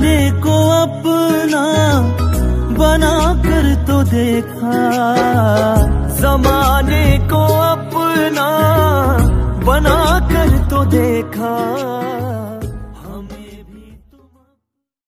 जमाने को अपना बना कर तो देखा, जमाने को अपना बना कर तो देखा।